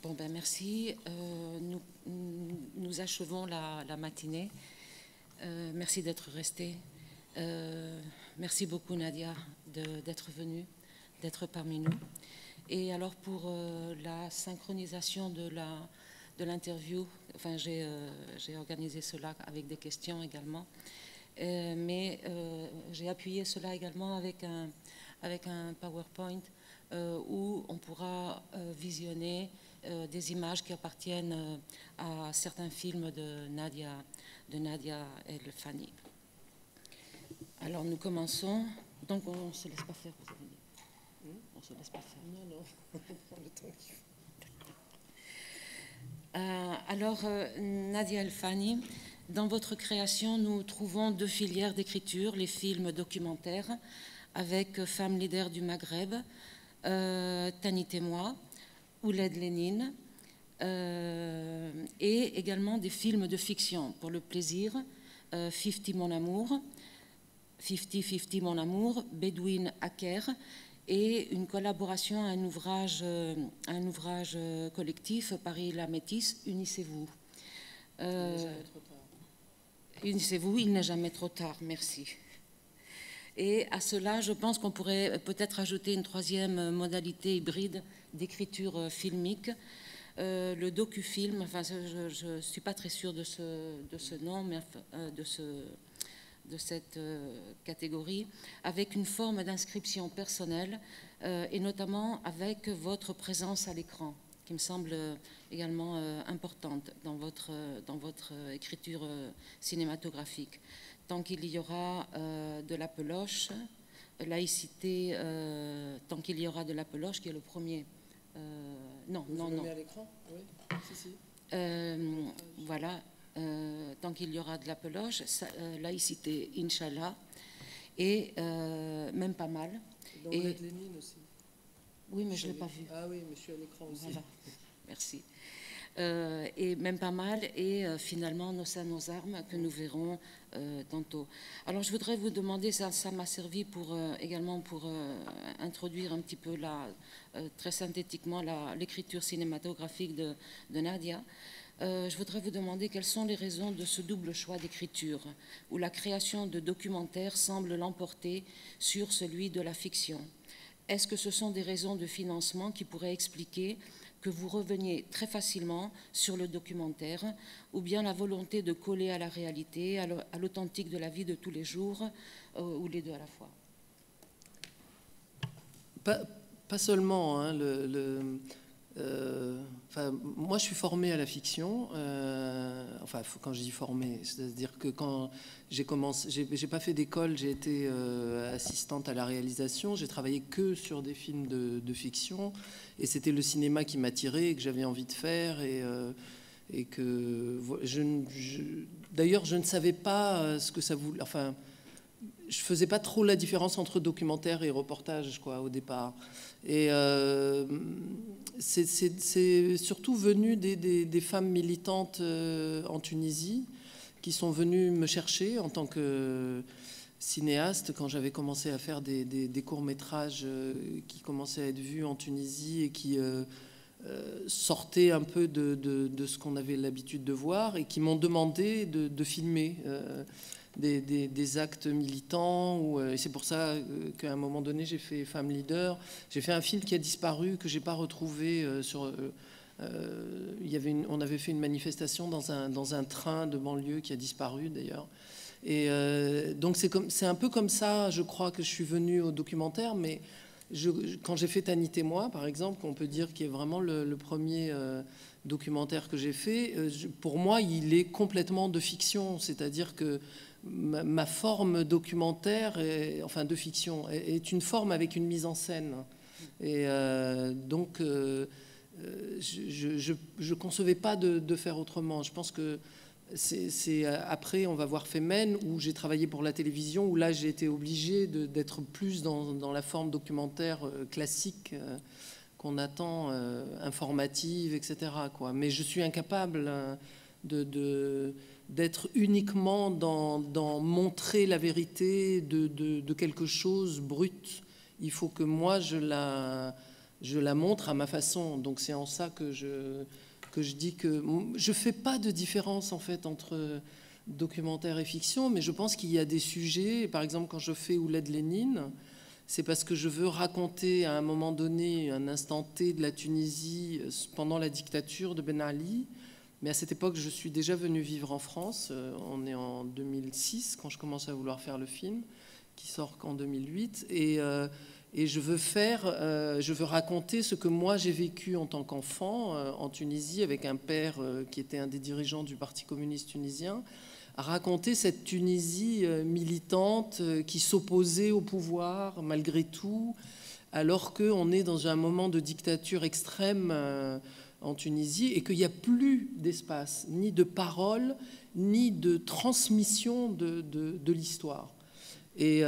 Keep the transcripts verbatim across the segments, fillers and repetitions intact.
Bon, ben merci. Euh, nous, nous achevons la, la matinée. Euh, merci d'être resté. Euh, merci beaucoup, Nadia, d'être venue, d'être parmi nous. Et alors, pour euh, la synchronisation de la de l'interview, enfin, j'ai euh, j'ai organisé cela avec des questions également. Euh, mais euh, j'ai appuyé cela également avec un, avec un PowerPoint euh, où on pourra euh, visionner euh, des images qui appartiennent euh, à certains films de Nadia, de Nadia El Fani. Alors nous commençons. Donc on ne se laisse pas faire, vous avez dit. Hmm? On ne se laisse pas faire. Non, non, on prend le temps qu'il faut. Euh, alors, euh, Nadia El Fani, dans votre création, nous trouvons deux filières d'écriture, les films documentaires, avec Femmes leaders du Maghreb, euh, Tanit et moi, Ouled Lénine, euh, et également des films de fiction, pour le plaisir, euh, Fifty Mon Amour, Fifty Fifty Mon Amour, Bedouin Hacker, et une collaboration à un ouvrage, euh, un ouvrage collectif, Paris la Métisse, Unissez-vous. Euh, il n'est jamais trop tard. Unissez-vous, il n'est jamais trop tard, merci. Et à cela, je pense qu'on pourrait peut-être ajouter une troisième modalité hybride d'écriture filmique, euh, le docu-film. Enfin, je ne suis pas très sûre de ce, de ce nom, mais euh, de ce... de cette euh, catégorie, avec une forme d'inscription personnelle euh, et notamment avec votre présence à l'écran, qui me semble euh, également euh, importante dans votre, euh, dans votre euh, écriture euh, cinématographique. Tant qu'il y aura euh, de la peloche, laïcité, euh, tant qu'il y aura de la peloche, qui est le premier. Euh, non, Vous non, le non. met à l'écran? Oui, si, si. Euh, voilà. Euh, tant qu'il y aura de la peloche, ça, euh, laïcité, Inch'Allah, et euh, même pas mal. Donc, et Lénine aussi. Oui, mais je ne l'ai pas vu. Ah oui, mais je suis à l'écran aussi. Voilà. Merci. Euh, et même pas mal, et euh, finalement Nos seins, nos armes, que nous verrons euh, tantôt. Alors je voudrais vous demander, ça ça m'a servi pour, euh, également pour euh, introduire un petit peu, la, euh, très synthétiquement, l'écriture cinématographique de, de Nadia. Euh, je voudrais vous demander quelles sont les raisons de ce double choix d'écriture, où la création de documentaires semble l'emporter sur celui de la fiction. Est-ce que ce sont des raisons de financement qui pourraient expliquer que vous reveniez très facilement sur le documentaire, ou bien la volonté de coller à la réalité, à l'authentique de la vie de tous les jours, euh, ou les deux à la fois? Pas, pas seulement, hein, le... le... Euh, enfin, moi, je suis formée à la fiction. Euh, enfin, quand je dis formée, c'est-à-dire que quand j'ai commencé, j'ai pas fait d'école, j'ai été euh, assistante à la réalisation. J'ai travaillé que sur des films de, de fiction, et c'était le cinéma qui m'attirait et que j'avais envie de faire. Et, euh, et que je, je, d'ailleurs, je ne savais pas ce que ça voulait. Enfin, je faisais pas trop la différence entre documentaire et reportage, quoi, au départ. Et euh, c'est surtout venu des, des, des femmes militantes euh, en Tunisie qui sont venues me chercher en tant que cinéaste quand j'avais commencé à faire des, des, des courts-métrages euh, qui commençaient à être vus en Tunisie et qui euh, euh, sortaient un peu de, de, de ce qu'on avait l'habitude de voir, et qui m'ont demandé de, de filmer euh, Des, des, des actes militants. Ou, euh, et c'est pour ça euh, qu'à un moment donné, j'ai fait Femme Leader. J'ai fait un film qui a disparu, que je n'ai pas retrouvé. Euh, sur, euh, euh, il y avait une, on avait fait une manifestation dans un, dans un train de banlieue qui a disparu, d'ailleurs. Et euh, donc, c'est un peu comme ça, je crois, que je suis venue au documentaire. Mais je, quand j'ai fait Tanit et moi, par exemple, qu'on peut dire qui est vraiment le, le premier... Euh, documentaire que j'ai fait, euh, pour moi, il est complètement de fiction. C'est-à-dire que ma, ma forme documentaire, est, enfin de fiction, est, est une forme avec une mise en scène. Et euh, donc, euh, je ne concevais pas de, de faire autrement. Je pense que c'est après, on va voir Femen, où j'ai travaillé pour la télévision, où là, j'ai été obligée d'être plus dans, dans la forme documentaire euh, classique, euh, qu'on attend, euh, informative, et cetera, quoi. Mais je suis incapable hein, de, de, d'être uniquement dans, dans montrer la vérité de, de, de quelque chose brut. Il faut que moi, je la, je la montre à ma façon. Donc c'est en ça que je, que je dis que je ne fais pas de différence en fait entre documentaire et fiction, mais je pense qu'il y a des sujets, par exemple quand je fais Ouled Lénine, c'est parce que je veux raconter à un moment donné un instant T de la Tunisie pendant la dictature de Ben Ali. Mais à cette époque, je suis déjà venue vivre en France. On est en deux mille six quand je commence à vouloir faire le film, qui sort qu'en deux mille huit. Et, euh, et je veux faire, euh, je veux raconter ce que moi j'ai vécu en tant qu'enfant euh, en Tunisie avec un père euh, qui était un des dirigeants du Parti communiste tunisien, à raconter cette Tunisie euh, militante euh, qui s'opposait au pouvoir malgré tout, alors qu'on est dans un moment de dictature extrême euh, en Tunisie et qu'il n'y a plus d'espace, ni de parole, ni de transmission de, de, de l'histoire. Et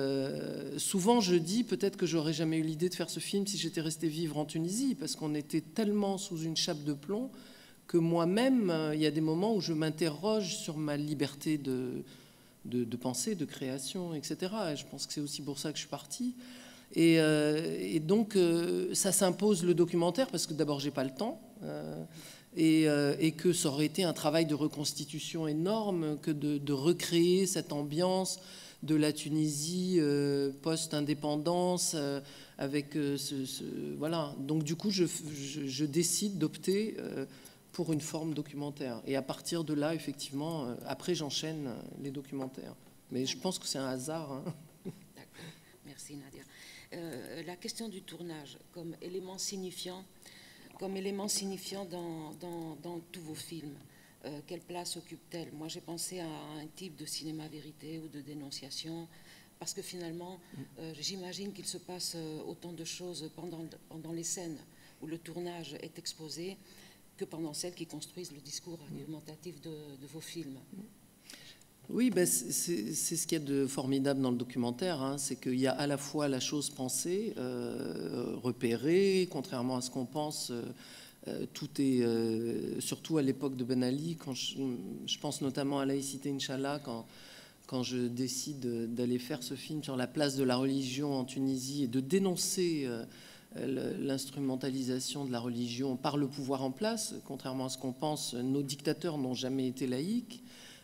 euh, souvent je dis peut-être que j'aurais jamais eu l'idée de faire ce film si j'étais restée vivre en Tunisie, parce qu'on était tellement sous une chape de plomb que moi-même, il y a des moments où je m'interroge sur ma liberté de, de, de pensée, de création, et cetera. Et je pense que c'est aussi pour ça que je suis partie. Et, euh, et donc, euh, ça s'impose le documentaire, parce que d'abord, j'ai pas le temps, euh, et, euh, et que ça aurait été un travail de reconstitution énorme que de, de recréer cette ambiance de la Tunisie euh, post-indépendance, euh, avec euh, ce, ce... Voilà. Donc, du coup, je, je, je décide d'opter... Euh, pour une forme documentaire. Et à partir de là, effectivement, euh, après, j'enchaîne les documentaires. Mais je pense que c'est un hasard. Hein. D'accord. Merci, Nadia. Euh, la question du tournage comme élément signifiant, comme élément signifiant dans, dans, dans tous vos films, euh, quelle place occupe-t-elle? Moi, j'ai pensé à un type de cinéma vérité ou de dénonciation, parce que finalement, euh, j'imagine qu'il se passe autant de choses pendant, pendant les scènes où le tournage est exposé, que pendant celles qui construisent le discours argumentatif de, de vos films. Oui, ben c'est ce qu'il y a de formidable dans le documentaire, hein, c'est qu'il y a à la fois la chose pensée, euh, repérée, contrairement à ce qu'on pense, euh, tout est, euh, surtout à l'époque de Ben Ali, quand je, je pense notamment à Laïcité Inch'Allah, quand, quand je décide d'aller faire ce film sur la place de la religion en Tunisie et de dénoncer... Euh, l'instrumentalisation de la religion par le pouvoir en place, contrairement à ce qu'on pense, nos dictateurs n'ont jamais été laïcs.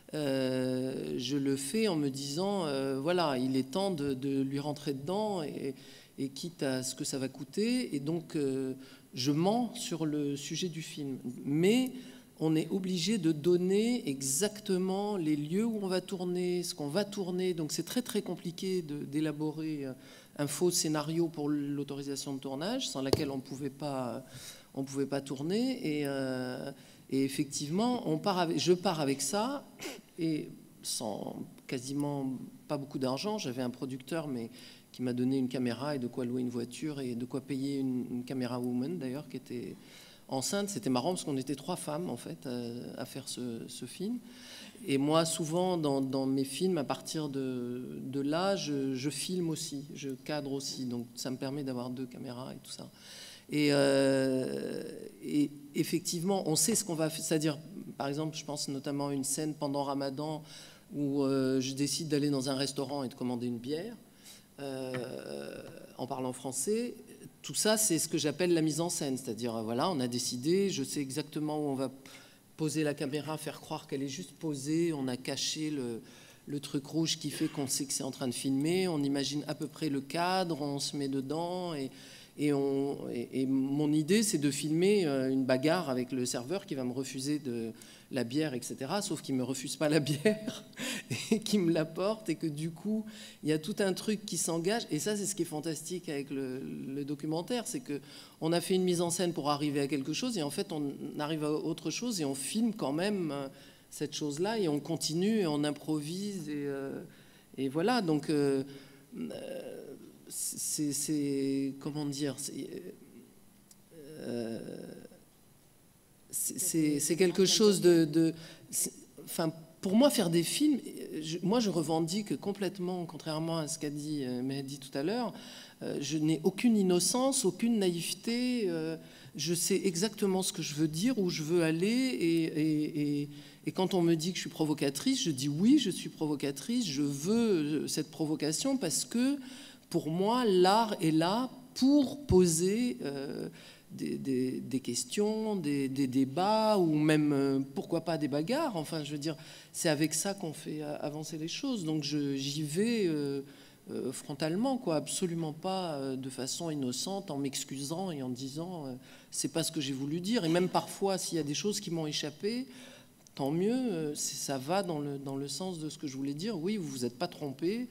Euh, je le fais en me disant, euh, voilà, il est temps de, de lui rentrer dedans, et, et quitte à ce que ça va coûter. Et donc, euh, je mens sur le sujet du film. Mais on est obligé de donner exactement les lieux où on va tourner, ce qu'on va tourner. Donc, c'est très, très compliqué d'élaborer un faux scénario pour l'autorisation de tournage, sans laquelle on ne pouvait pas, on pouvait pas tourner. Et, euh, et effectivement, on part avec, je pars avec ça, et sans quasiment pas beaucoup d'argent. J'avais un producteur, mais qui m'a donné une caméra et de quoi louer une voiture et de quoi payer une, une caméra woman, d'ailleurs, qui était enceinte. C'était marrant parce qu'on était trois femmes, en fait, à, à faire ce, ce film. Et moi, souvent, dans, dans mes films, à partir de, de là, je, je filme aussi, je cadre aussi. Donc, ça me permet d'avoir deux caméras et tout ça. Et, euh, et effectivement, on sait ce qu'on va faire. C'est-à-dire, par exemple, je pense notamment à une scène pendant Ramadan où euh, je décide d'aller dans un restaurant et de commander une bière euh, en parlant français. Tout ça, c'est ce que j'appelle la mise en scène. C'est-à-dire, voilà, on a décidé, je sais exactement où on va poser la caméra, faire croire qu'elle est juste posée, on a caché le, le truc rouge qui fait qu'on sait que c'est en train de filmer, on imagine à peu près le cadre, on se met dedans, et, et, on, et, et mon idée c'est de filmer une bagarre avec le serveur qui va me refuser de la bière, et cetera, sauf qu'il ne me refuse pas la bière et qu'il me l'apporte, et que du coup il y a tout un truc qui s'engage. Et ça, c'est ce qui est fantastique avec le, le documentaire, c'est qu'on a fait une mise en scène pour arriver à quelque chose, et en fait on arrive à autre chose et on filme quand même cette chose-là, et on continue et on improvise, et, euh, et voilà. Donc euh, c'est, comment dire, c'est euh, c'est quelque chose de... de enfin, pour moi, faire des films, je, moi, je revendique complètement, contrairement à ce qu'a dit euh, Mehdi tout à l'heure, euh, je n'ai aucune innocence, aucune naïveté, euh, je sais exactement ce que je veux dire, où je veux aller, et, et, et, et quand on me dit que je suis provocatrice, je dis oui, je suis provocatrice, je veux cette provocation, parce que, pour moi, l'art est là pour poser euh, des, des, des questions, des, des débats, ou même, euh, pourquoi pas, des bagarres. Enfin, je veux dire, c'est avec ça qu'on fait avancer les choses. Donc j'y vais euh, euh, frontalement, quoi, absolument pas euh, de façon innocente, en m'excusant et en disant euh, c'est pas ce que j'ai voulu dire. Et même parfois, s'il y a des choses qui m'ont échappé, tant mieux, ça va dans le, dans le sens de ce que je voulais dire. Oui, vous vous êtes pas trompé,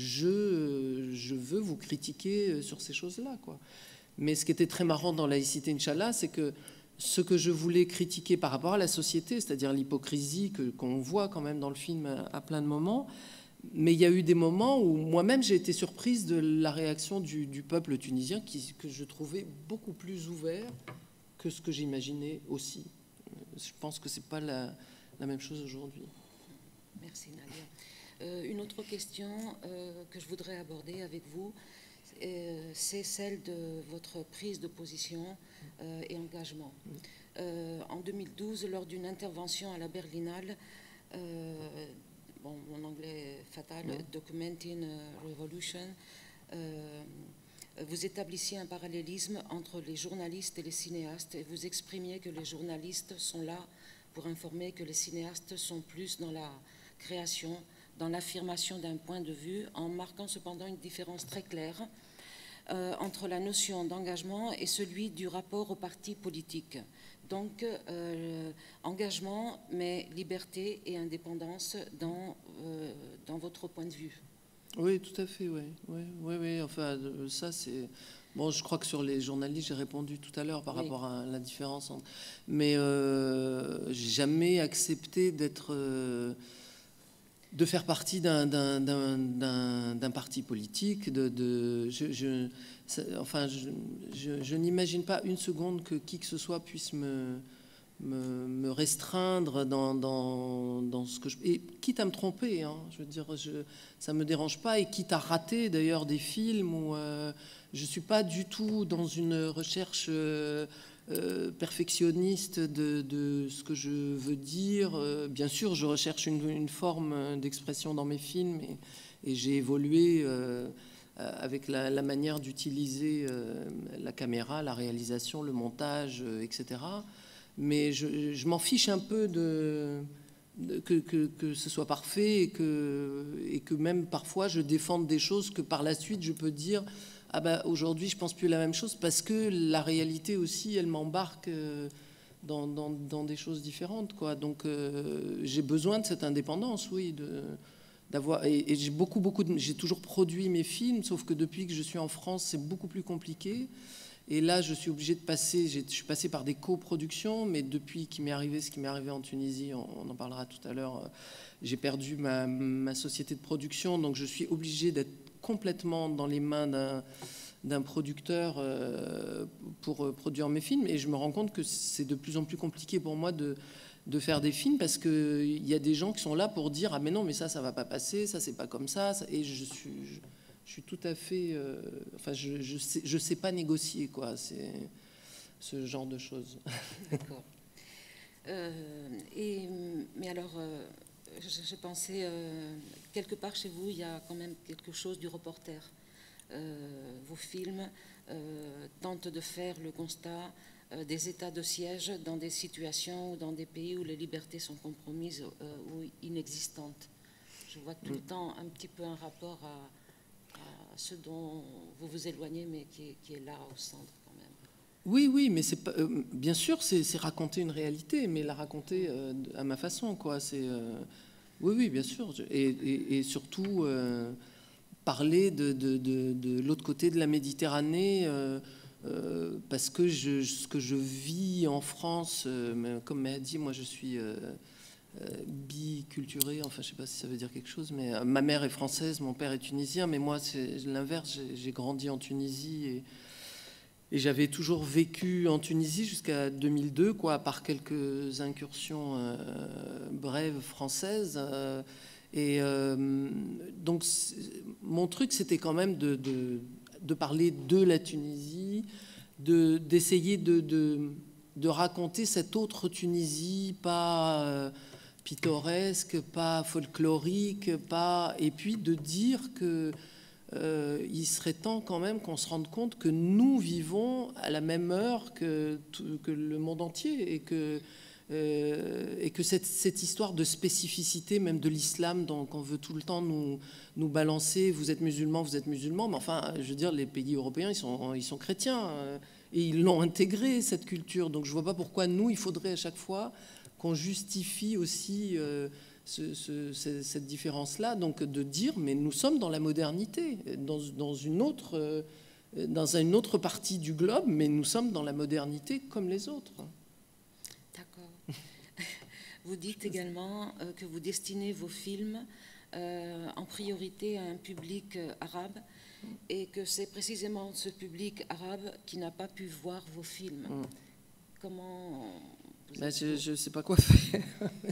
je, je veux vous critiquer sur ces choses-là, quoi. Mais ce qui était très marrant dans Laïcité Inch'Allah, c'est que ce que je voulais critiquer par rapport à la société, c'est-à-dire l'hypocrisie que, qu'on voit quand même dans le film à, à plein de moments, mais il y a eu des moments où moi-même j'ai été surprise de la réaction du, du peuple tunisien qui, que je trouvais beaucoup plus ouvert que ce que j'imaginais aussi. Je pense que c'est pas la, la même chose aujourd'hui. Merci Nadia. Euh, une autre question euh, que je voudrais aborder avec vous, euh, c'est celle de votre prise de position euh, et engagement. Euh, en deux mille douze, lors d'une intervention à la Berlinale, euh, bon, mon anglais est fatal, ouais. Documenting Revolution, euh, vous établissiez un parallélisme entre les journalistes et les cinéastes et vous exprimiez que les journalistes sont là pour informer, que les cinéastes sont plus dans la création, dans l'affirmation d'un point de vue, en marquant cependant une différence très claire euh, entre la notion d'engagement et celui du rapport au parti politique. Donc, euh, engagement, mais liberté et indépendance dans, euh, dans votre point de vue. Oui, tout à fait, oui. Oui, oui, oui. Enfin, ça, c'est... Bon, je crois que sur les journalistes, j'ai répondu tout à l'heure par oui. rapport à la différence. Entre... Mais euh, j'ai jamais accepté d'être... Euh, de faire partie d'un, d'un, d'un, d'un, d'un parti politique. De, de, je, je, ça, enfin, je, je, je n'imagine pas une seconde que qui que ce soit puisse me... Me, me restreindre dans, dans, dans ce que je... Et quitte à me tromper, hein, je veux dire, je, ça ne me dérange pas, et quitte à rater d'ailleurs des films où euh, je ne suis pas du tout dans une recherche euh, euh, perfectionniste de, de ce que je veux dire. Euh, bien sûr, je recherche une, une forme d'expression dans mes films, et, et j'ai évolué euh, avec la, la manière d'utiliser euh, la caméra, la réalisation, le montage, euh, et cetera. Mais je, je m'en fiche un peu de, de que, que, que ce soit parfait et que, et que même parfois je défende des choses que par la suite je peux dire ah ben aujourd'hui je pense plus la même chose parce que la réalité aussi elle m'embarque dans, dans, dans des choses différentes, quoi. Donc euh, j'ai besoin de cette indépendance, oui, de, d'avoir et, et j'ai beaucoup beaucoup de, j'ai toujours produit mes films, sauf que depuis que je suis en France c'est beaucoup plus compliqué. Et là, je suis obligée de passer, je suis passée par des coproductions, mais depuis qu'il m'est arrivé ce qui m'est arrivé en Tunisie, on en parlera tout à l'heure, j'ai perdu ma, ma société de production, donc je suis obligée d'être complètement dans les mains d'un, d'un producteur euh, pour produire mes films. Et je me rends compte que c'est de plus en plus compliqué pour moi de, de faire des films parce qu'il y a des gens qui sont là pour dire « Ah mais non, mais ça, ça va pas passer, ça, c'est pas comme ça. » Et je suis... Je, Je suis tout à fait... Euh, enfin, je je sais, je sais pas négocier, quoi. C'est ce genre de choses. D'accord. Euh, et, mais alors, euh, j'ai pensé, euh, quelque part chez vous, il y a quand même quelque chose du reporter. Euh, vos films euh, tentent de faire le constat euh, des états de siège dans des situations ou dans des pays où les libertés sont compromises euh, ou inexistantes. Je vois tout le temps un petit peu un rapport à... ce dont vous vous éloignez, mais qui est, qui est là au centre quand même. Oui, oui, mais c'est pas, euh, bien sûr, c'est, c'est raconter une réalité, mais la raconter euh, à ma façon, quoi. C'est, euh, oui, oui, bien sûr, et, et, et surtout euh, parler de, de, de, de l'autre côté de la Méditerranée, euh, euh, parce que je, ce que je vis en France, euh, comme m'a dit, moi, je suis euh, Euh, biculturé, enfin je sais pas si ça veut dire quelque chose, mais euh, ma mère est française, mon père est tunisien, mais moi c'est l'inverse, j'ai, j'ai grandi en Tunisie et, et j'avais toujours vécu en Tunisie jusqu'à deux mille deux, quoi, par quelques incursions euh, brèves françaises. Euh, et euh, donc mon truc c'était quand même de, de, de parler de la Tunisie, de, d'essayer de, de, de raconter cette autre Tunisie, pas... Euh, pittoresque, pas folklorique, pas... et puis de dire que euh, il serait temps quand même qu'on se rende compte que nous vivons à la même heure que, tout, que le monde entier et que, euh, et que cette, cette histoire de spécificité même de l'islam qu'on veut tout le temps nous, nous balancer, vous êtes musulman, vous êtes musulman, mais enfin, je veux dire, les pays européens, ils sont, ils sont chrétiens euh, et ils l'ont intégré, cette culture. Donc je ne vois pas pourquoi nous, il faudrait à chaque fois qu'on justifie aussi euh, ce, ce, cette différence-là, donc de dire, mais nous sommes dans la modernité, dans, dans, une autre, euh, dans une autre partie du globe, mais nous sommes dans la modernité comme les autres. D'accord. Vous dites également euh, que vous destinez vos films euh, en priorité à un public euh, arabe, et que c'est précisément ce public arabe qui n'a pas pu voir vos films. Mm. Comment... Ben, je ne sais pas quoi faire,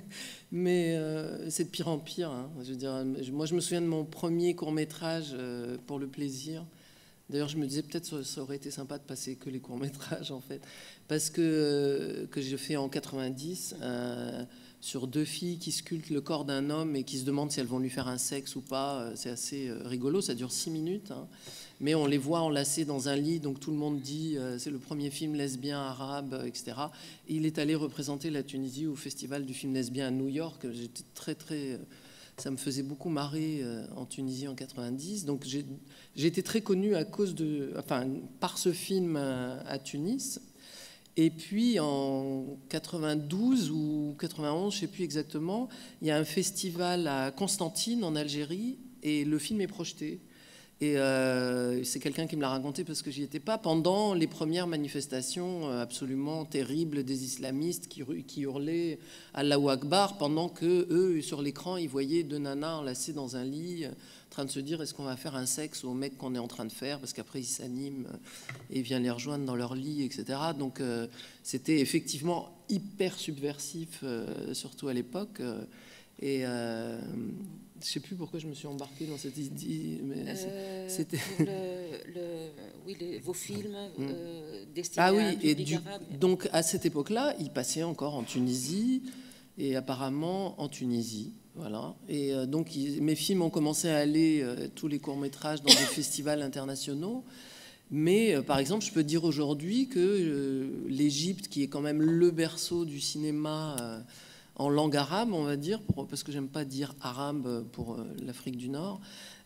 mais euh, c'est de pire en pire. Hein. Je veux dire, moi, je me souviens de mon premier court-métrage euh, pour le plaisir. D'ailleurs, je me disais peut-être que ça aurait été sympa de passer que les courts-métrages, en fait, parce que, euh, que j'ai fait en quatre-vingt-dix euh, sur deux filles qui sculptent le corps d'un homme et qui se demandent si elles vont lui faire un sexe ou pas. C'est assez euh, rigolo, ça dure six minutes. Hein. Mais on les voit enlacés dans un lit, donc tout le monde dit euh, c'est le premier film lesbien arabe, et cetera. Et il est allé représenter la Tunisie au Festival du film lesbien à New York. J'étais très, très... Ça me faisait beaucoup marrer euh, en Tunisie en quatre-vingt-dix. Donc j'ai été très connu à cause de... Enfin, par ce film à, à Tunis. Et puis en quatre-vingt-douze ou quatre-vingt-onze, je ne sais plus exactement, il y a un festival à Constantine, en Algérie, et le film est projeté. Et euh, c'est quelqu'un qui me l'a raconté parce que j'y étais pas, pendant les premières manifestations absolument terribles des islamistes qui, qui hurlaient Allahu Akbar, pendant que eux, sur l'écran, ils voyaient deux nanas enlacées dans un lit, en train de se dire est-ce qu'on va faire un sexe au mec qu'on est en train de faire, parce qu'après ils s'animent et il vient les rejoindre dans leur lit, et cetera. Donc euh, c'était effectivement hyper subversif, euh, surtout à l'époque. Euh, et euh, je ne sais plus pourquoi je me suis embarquée dans cette idée, mais euh, c'était... Le, le, oui, les, vos films euh, destinés ah oui, à un public et du, arabe. Donc à cette époque-là, ils passaient encore en Tunisie, et apparemment en Tunisie, voilà. Et euh, donc ils, mes films ont commencé à aller, euh, tous les courts-métrages, dans des festivals internationaux. Mais euh, par exemple, je peux dire aujourd'hui que euh, l'Égypte, qui est quand même le berceau du cinéma... Euh, en langue arabe, on va dire, pour, parce que j'aime pas dire arabe pour euh, l'Afrique du Nord,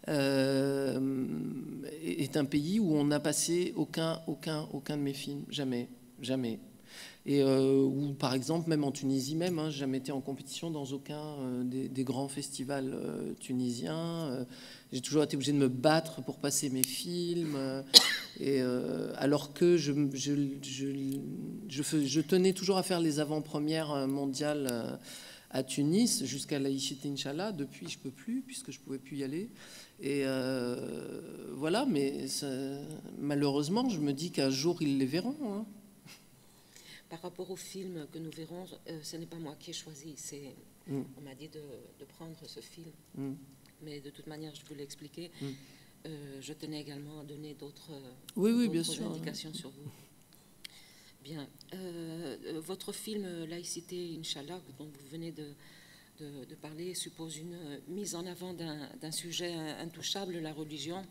euh, est un pays où on n'a passé aucun, aucun, aucun de mes films, jamais, jamais. Et euh, où, par exemple, même en Tunisie même, hein, j'ai jamais été en compétition dans aucun euh, des, des grands festivals euh, tunisiens. Euh, j'ai toujours été obligée de me battre pour passer mes films. Euh, et euh, alors que je, je, je, je, fais, je tenais toujours à faire les avant-premières mondiales euh, à Tunis jusqu'à l'Aïchit Inch'Allah. Depuis, je peux plus puisque je pouvais plus y aller. Et euh, voilà, mais ça, malheureusement, je me dis qu'un jour ils les verront. Hein. Par rapport au film que nous verrons, euh, ce n'est pas moi qui ai choisi. Mm. On m'a dit de, de prendre ce film. Mm. Mais de toute manière, je vous l'ai expliqué. Mm. Euh, je tenais également à donner d'autres oui, oui, bien sûr, indications hein. sur vous. Bien. Euh, votre film Laïcité, Inch'Allah, dont vous venez de, de, de parler, suppose une mise en avant d'un sujet intouchable, la religion.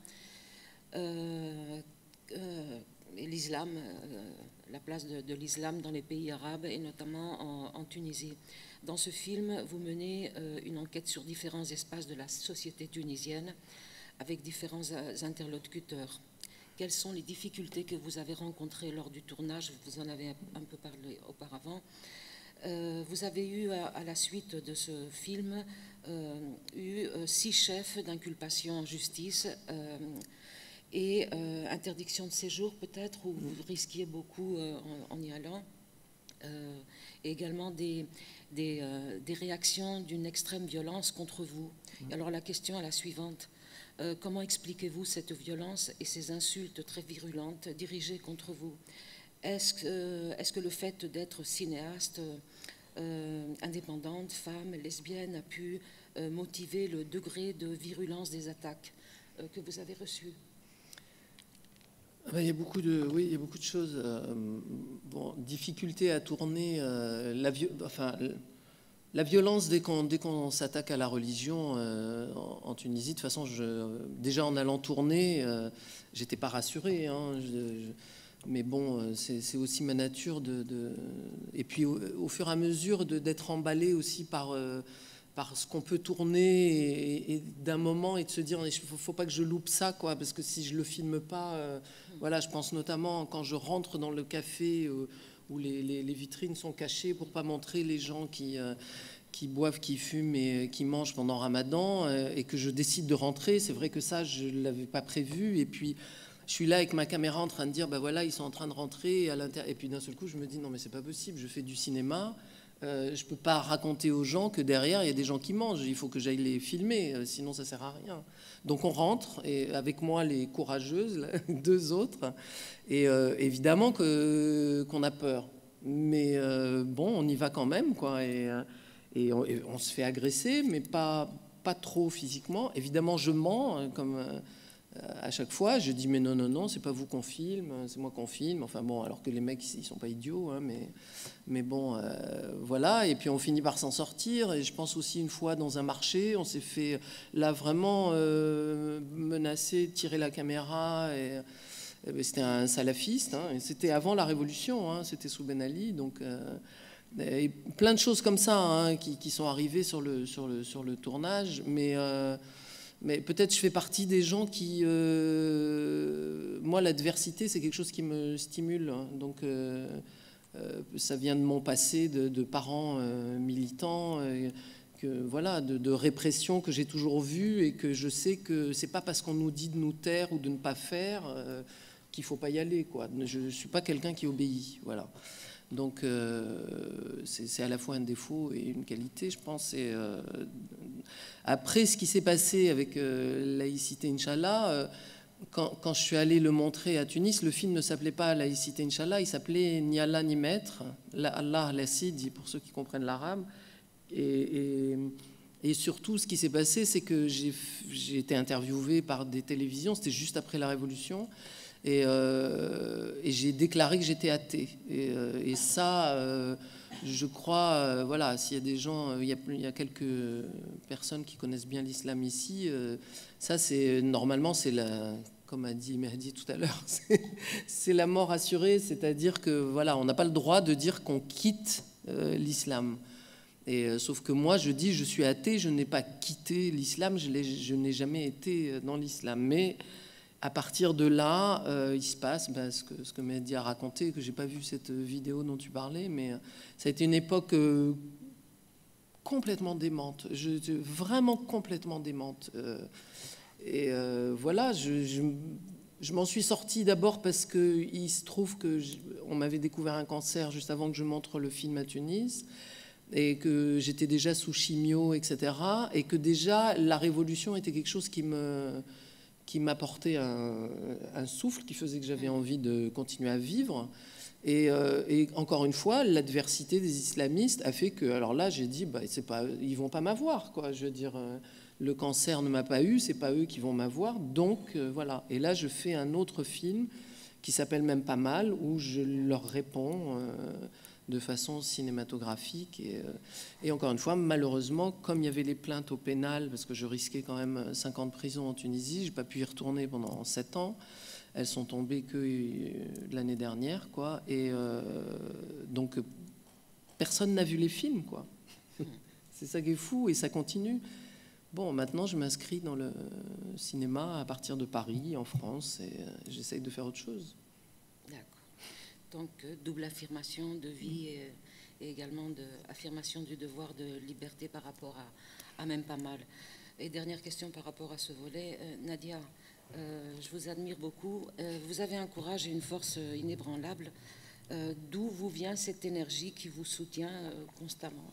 Euh, euh, l'islam, euh, la place de, de l'islam dans les pays arabes et notamment en, en Tunisie. Dans ce film, vous menez euh, une enquête sur différents espaces de la société tunisienne avec différents interlocuteurs. Quelles sont les difficultés que vous avez rencontrées lors du tournage? Vous en avez un peu parlé auparavant. Euh, vous avez eu, à, à la suite de ce film, euh, eu euh, six chefs d'inculpation en justice, euh, et euh, interdiction de séjour peut-être, où vous risquiez beaucoup euh, en, en y allant, euh, et également des, des, euh, des réactions d'une extrême violence contre vous. Et alors la question est la suivante. Euh, comment expliquez-vous cette violence et ces insultes très virulentes dirigées contre vous? Est-ce que, euh, est-ce que le fait d'être cinéaste euh, indépendante, femme, lesbienne, a pu euh, motiver le degré de virulence des attaques euh, que vous avez reçues? Il y a beaucoup de, oui, il y a beaucoup de choses. Euh, bon, difficulté à tourner, euh, la, enfin, La violence, dès qu'on dès qu'on s'attaque à la religion euh, en, en Tunisie, de toute façon, je, déjà en allant tourner, euh, j'étais pas rassuré. Hein, je, je, mais bon, c'est aussi ma nature de. de et puis au, au fur et à mesure d'être emballé aussi par. Euh, par ce qu'on peut tourner et, et d'un moment et de se dire il faut, faut pas que je loupe ça quoi, parce que si je le filme pas euh, voilà, je pense notamment quand je rentre dans le café euh, où les, les, les vitrines sont cachées pour pas montrer les gens qui, euh, qui boivent, qui fument et qui mangent pendant Ramadan euh, et que je décide de rentrer. C'est vrai que ça je l'avais pas prévu et puis je suis là avec ma caméra en train de dire bah voilà ils sont en train de rentrer à l'intérieur et puis d'un seul coup je me dis non mais c'est pas possible, je fais du cinéma. Euh, je ne peux pas raconter aux gens que derrière, il y a des gens qui mangent. Il faut que j'aille les filmer, euh, sinon ça ne sert à rien. Donc on rentre, et avec moi les courageuses, là, deux autres, et euh, évidemment que, qu'on a peur. Mais euh, bon, on y va quand même, quoi, et, et, on, et on se fait agresser, mais pas, pas trop physiquement. Évidemment, je mens, comme... Euh, à chaque fois, je dis mais non, non, non, c'est pas vous qu'on filme, c'est moi qu'on filme. Enfin bon, alors que les mecs, ils sont pas idiots, hein, mais, mais bon, euh, voilà. Et puis on finit par s'en sortir. Et je pense aussi une fois dans un marché, on s'est fait là vraiment euh, menacer, tirer la caméra. Et, et c'était un salafiste. Hein, et c'était avant la Révolution. Hein, c'était sous Ben Ali, donc. Euh, et plein de choses comme ça hein, qui, qui sont arrivées sur le sur le sur le tournage, mais euh, Mais peut-être je fais partie des gens qui... Euh, moi, l'adversité, c'est quelque chose qui me stimule. Donc, euh, euh, ça vient de mon passé de, de parents euh, militants, euh, que, voilà, de, de répression que j'ai toujours vue et que je sais que c'est pas parce qu'on nous dit de nous taire ou de ne pas faire euh, qu'il faut pas y aller, quoi. Je ne suis pas quelqu'un qui obéit, voilà. Donc, euh, c'est à la fois un défaut et une qualité, je pense. Et, euh, après, ce qui s'est passé avec euh, Laïcité Inch'Allah, euh, quand, quand je suis allé le montrer à Tunis, le film ne s'appelait pas Laïcité Inch'Allah, il s'appelait Ni Allah ni Maître, Allah Lassid, pour ceux qui comprennent l'arabe. Et, et, et surtout, ce qui s'est passé, c'est que j'ai été interviewé par des télévisions, c'était juste après la Révolution. Et, euh, et j'ai déclaré que j'étais athée. Et, euh, et ça, euh, je crois, euh, voilà, s'il y a des gens, il y a, il y a quelques personnes qui connaissent bien l'islam ici, euh, ça, c'est normalement, c'est la, comme a dit Mehdi tout à l'heure, c'est la mort assurée, c'est-à-dire que voilà, on n'a pas le droit de dire qu'on quitte euh, l'islam. Et euh, sauf que moi, je dis, je suis athée, je n'ai pas quitté l'islam, je, je n'ai jamais été dans l'islam, mais à partir de là, euh, il se passe ben, ce que, ce que Mehdi a raconté, que je n'ai pas vu cette vidéo dont tu parlais, mais ça a été une époque euh, complètement démente, je, vraiment complètement démente. Euh, et euh, voilà, je, je, je m'en suis sortie d'abord parce qu'il se trouve qu'on m'avait découvert un cancer juste avant que je montre le film à Tunis, et que j'étais déjà sous chimio, et cetera. Et que déjà, la révolution était quelque chose qui me... qui m'apportait un, un souffle, qui faisait que j'avais envie de continuer à vivre. Et, euh, et encore une fois, l'adversité des islamistes a fait que, alors là, j'ai dit, bah, c'est pas, ils vont pas m'avoir, quoi. Je veux dire, euh, le cancer ne m'a pas eu, c'est pas eux qui vont m'avoir, donc euh, voilà. Et là, je fais un autre film qui s'appelle Même pas mal, où je leur réponds euh, de façon cinématographique. Et, euh, et encore une fois, malheureusement, comme il y avait les plaintes au pénal, parce que je risquais quand même cinq ans de prison en Tunisie, je n'ai pas pu y retourner pendant sept ans. Elles sont tombées que l'année dernière, quoi. Et euh, donc, personne n'a vu les films, quoi. C'est ça qui est fou, et ça continue. Bon, maintenant, je m'inscris dans le cinéma à partir de Paris, en France, et euh, j'essaye de faire autre chose. D'accord. Donc, euh, double affirmation de vie et, et également de, affirmation du devoir de liberté par rapport à, à Même pas mal. Et dernière question par rapport à ce volet. Euh, Nadia, euh, je vous admire beaucoup. Euh, vous avez un courage et une force inébranlables. Euh, D'où vous vient cette énergie qui vous soutient euh, constamment?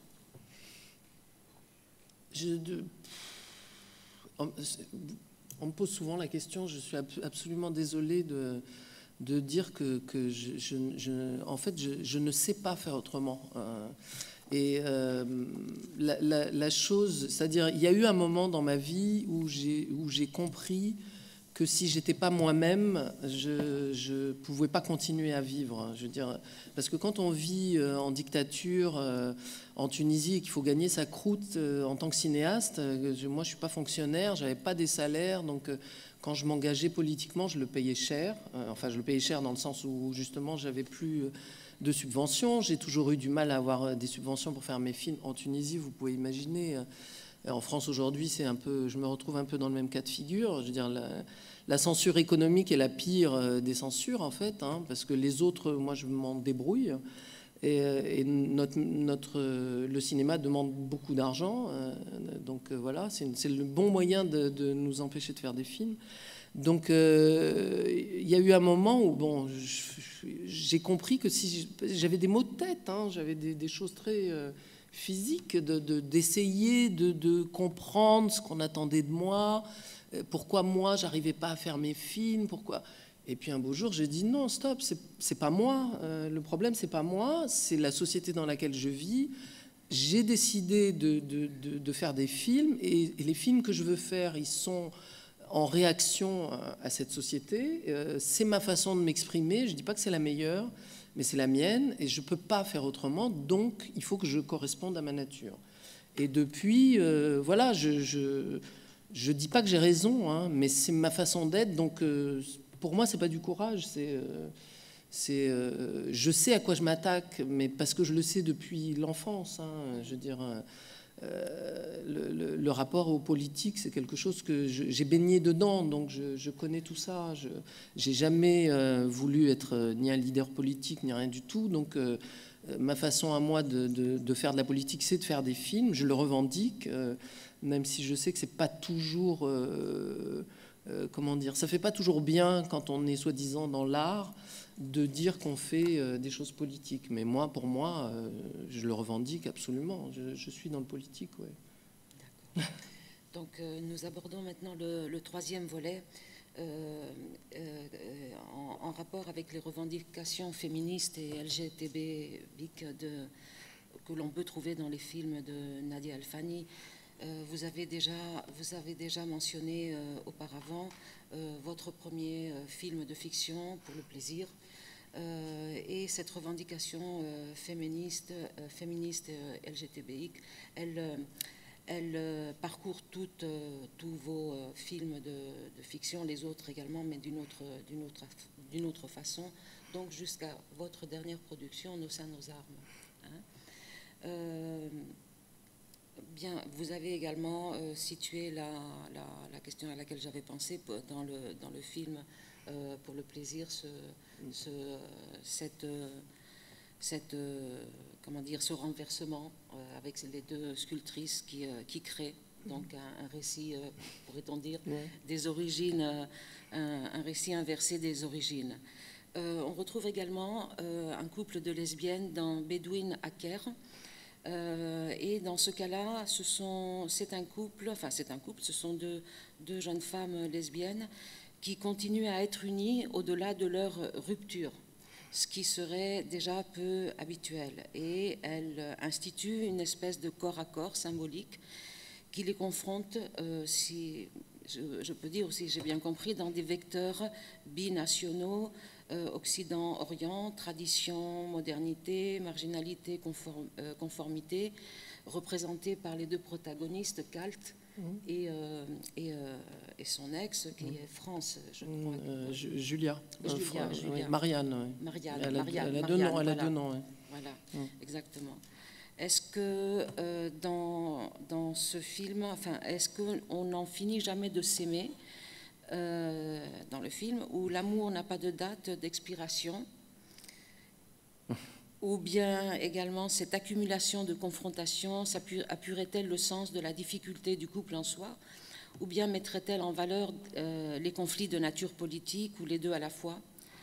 Je, de, on, on me pose souvent la question, je suis absolument désolée de... de dire que, que je, je, je, en fait, je, je ne sais pas faire autrement. Euh, et euh, la, la, la chose, c'est-à-dire, il y a eu un moment dans ma vie où j'ai où j'ai compris que si j'étais pas moi-même, je je pouvais pas continuer à vivre. Je veux dire, parce que quand on vit en dictature en Tunisie et qu'il faut gagner sa croûte en tant que cinéaste, moi je suis pas fonctionnaire, j'avais pas des salaires, donc quand je m'engageais politiquement, je le payais cher. Enfin, je le payais cher dans le sens où justement j'avais plus de subventions. J'ai toujours eu du mal à avoir des subventions pour faire mes films en Tunisie. Vous pouvez imaginer. En France aujourd'hui, c'est un peu, je me retrouve un peu dans le même cas de figure. Je veux dire, la, la censure économique est la pire des censures en fait, hein, parce que les autres, moi, je m'en débrouille. Et, et notre, notre, le cinéma demande beaucoup d'argent, donc voilà, c'est le bon moyen de, de nous empêcher de faire des films. Donc euh, il y a eu un moment où bon, j'ai compris que si j'avais des maux de tête, hein, j'avais des, des choses très euh, physiques, d'essayer de, de, de, de comprendre ce qu'on attendait de moi, pourquoi moi j'arrivais pas à faire mes films, pourquoi. Et puis un beau jour, j'ai dit non, stop, c'est pas moi. Euh, le problème, c'est pas moi, c'est la société dans laquelle je vis. J'ai décidé de, de, de, de faire des films et, et les films que je veux faire, ils sont en réaction à cette société. Euh, c'est ma façon de m'exprimer. Je dis pas que c'est la meilleure, mais c'est la mienne et je peux pas faire autrement. Donc, il faut que je corresponde à ma nature. Et depuis, euh, voilà, je, je je dis pas que j'ai raison, hein, mais c'est ma façon d'être. Donc euh, pour moi, c'est pas du courage, c'est, euh, c'est, euh, je sais à quoi je m'attaque, mais parce que je le sais depuis l'enfance. Hein, je veux dire, euh, le, le, le rapport aux politiques, c'est quelque chose que j'ai baigné dedans, donc je, je connais tout ça. Je j'ai jamais euh, voulu être ni un leader politique ni rien du tout, donc euh, ma façon à moi de, de, de faire de la politique, c'est de faire des films. Je le revendique, euh, même si je sais que c'est pas toujours euh, Euh, comment dire, ça fait pas toujours bien quand on est soi-disant dans l'art de dire qu'on fait euh, des choses politiques. Mais moi, pour moi, euh, je le revendique absolument. Je, je suis dans le politique, ouais. D'accord. Donc euh, nous abordons maintenant le, le troisième volet euh, euh, en, en rapport avec les revendications féministes et L G B T de, que l'on peut trouver dans les films de Nadia Alfani. Euh, vous, avez déjà, vous avez déjà mentionné euh, auparavant euh, votre premier euh, film de fiction, Pour le plaisir, euh, et cette revendication euh, féministe, euh, féministe euh, L G B T I, elle, euh, elle euh, parcourt toutes, euh, tous vos euh, films de, de fiction, les autres également, mais d'une autre, d'une autre, d'une autre façon, donc jusqu'à votre dernière production, Nos seins, nos armes. Hein. Euh, Bien, vous avez également euh, situé la, la, la question à laquelle j'avais pensé dans le, dans le film euh, Pour le plaisir, ce, ce, cette, cette, comment dire, ce renversement euh, avec les deux sculptrices qui, euh, qui créent donc un, un récit, euh, pourrait-on dire, ouais. des origines, euh, un, un récit inversé des origines. Euh, on retrouve également euh, un couple de lesbiennes dans Bedouin Hacker. Euh, et dans ce cas-là, ce sont, c'est un couple, enfin c'est un couple, ce sont deux, deux jeunes femmes lesbiennes qui continuent à être unies au-delà de leur rupture, ce qui serait déjà peu habituel. Et elles instituent une espèce de corps à corps symbolique qui les confronte, euh, si je, je peux dire aussi, j'ai bien compris, dans des vecteurs binationaux. Euh, Occident-Orient, tradition, modernité, marginalité, conform, euh, conformité, représentés par les deux protagonistes, Kalt mmh. et, euh, et, euh, et son ex, qui mmh. est France, je crois. Euh, Julia. Julia, euh, Julia. Oui, Marianne. Oui. Marianne. Elle a, Marianne, elle a Marianne, deux noms. voilà. Elle a deux noms oui. Voilà, mmh. exactement. Est-ce que euh, dans, dans ce film, enfin, est-ce qu'on n'en finit jamais de s'aimer Euh, dans le film, où l'amour n'a pas de date d'expiration, ou bien également cette accumulation de confrontations appuierait-elle le sens de la difficulté du couple en soi, ou bien mettrait-elle en valeur euh, les conflits de nature politique, ou les deux à la fois?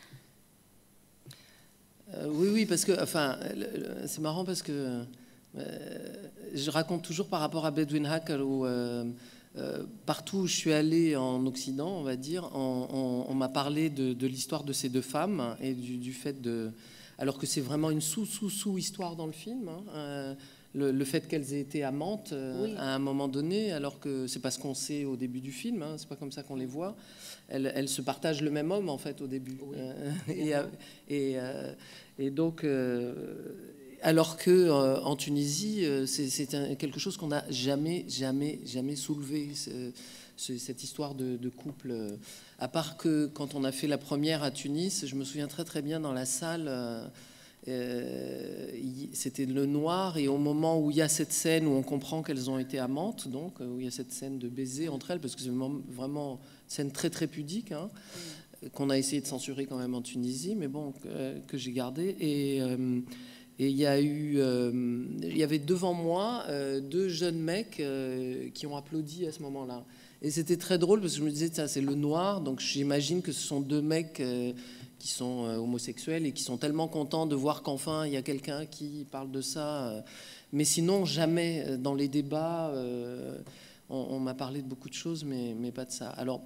euh, Oui, oui, parce que, enfin, c'est marrant parce que euh, je raconte toujours par rapport à Bedouin Hacker où euh, Euh, partout où je suis allée en Occident, on va dire, on, on, on m'a parlé de, de l'histoire de ces deux femmes et du, du fait de... Alors que c'est vraiment une sous-sous-sous-histoire dans le film. Hein, euh, le, le fait qu'elles aient été amantes euh, oui. à un moment donné, alors que c'est pas ce qu'on sait au début du film, hein, c'est pas comme ça qu'on les voit. Elles, elles se partagent le même homme en fait au début. Oui. Euh, et, et, euh, et donc, euh, alors que euh, en Tunisie, euh, c'est quelque chose qu'on n'a jamais, jamais, jamais soulevé. Cette histoire de, de couple, euh, à part que quand on a fait la première à Tunis, je me souviens très très bien dans la salle. Euh, Euh, c'était le noir, et au moment où il y a cette scène où on comprend qu'elles ont été amantes, donc où il y a cette scène de baiser entre elles, parce que c'est vraiment une scène très très pudique, hein, mm. qu'on a essayé de censurer quand même en Tunisie, mais bon, que, que j'ai gardé. Et euh, et il y a eu, euh, il y avait devant moi euh, deux jeunes mecs euh, qui ont applaudi à ce moment-là. Et c'était très drôle parce que je me disais, ça c'est le noir, donc j'imagine que ce sont deux mecs euh, qui sont euh, homosexuels et qui sont tellement contents de voir qu'enfin il y a quelqu'un qui parle de ça. Euh, mais sinon, jamais dans les débats, euh, on, on m'a parlé de beaucoup de choses, mais, mais pas de ça. Alors,